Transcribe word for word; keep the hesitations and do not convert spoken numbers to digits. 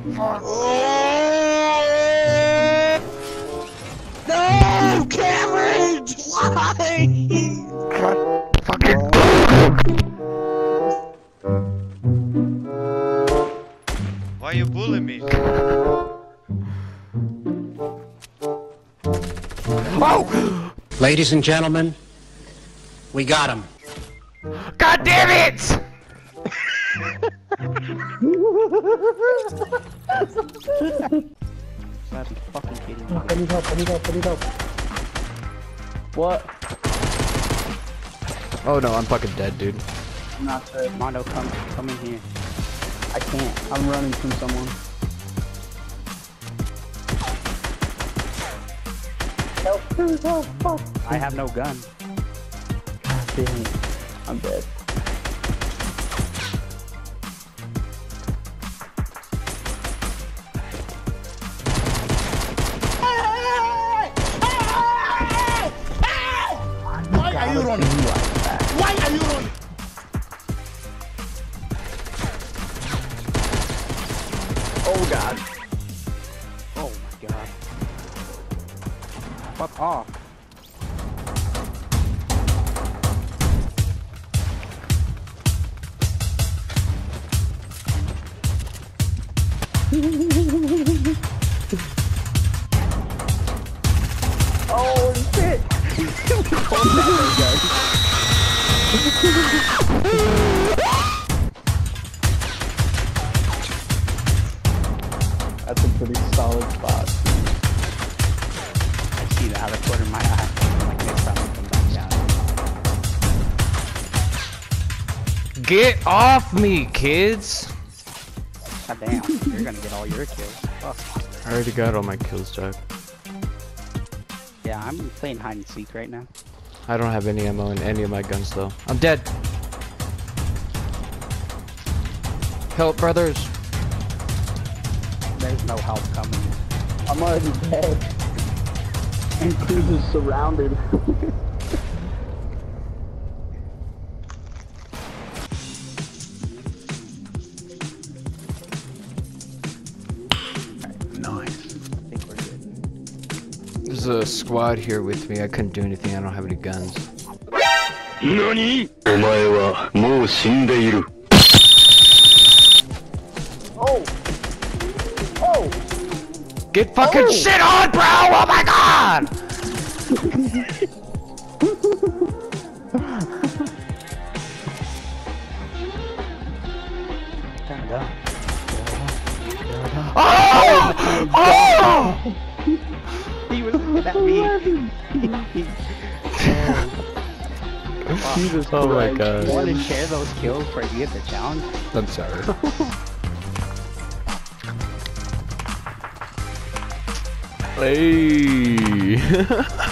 No, Cameron! Why? God fucking. Why you bullying me? Oh! Ladies and gentlemen, we got him. God damn it! Gotta be fucking kidding me. I need help, I need help, I need help. What? Oh no, I'm fucking dead, dude. I'm not dead. Mondo, come, come in here. I can't. I'm running from someone. Help, please, help, fuck. I have no gun. God damn it. I'm dead. Why are you running? Why are you running? Oh god. Oh my god. Fuck off. Oh shit! That's a pretty solid spot. I see that out of the corner of my eye. Like next time I come back down. Get off me, kids! God damn, you're gonna get all your kills. Fuck. I already got all my kills, Jack. Yeah, I'm playing hide and seek right now. I don't have any ammo in any of my guns, though. I'm dead. Help, brothers. There's no help coming. I'm already dead. And Cruz is surrounded. Nice. I think we're good. There's a squad here with me. I couldn't do anything. I don't have any guns. NANI?! お前はもう死んでいる。 Oh! Oh! Get fucking Oh. shit on, bro! Oh my god! Kinda. Oh! Oh! He was looking at me. Jesus Oh my Christ. god. You want to share those kills before you get the challenge? I'm sorry. Hey.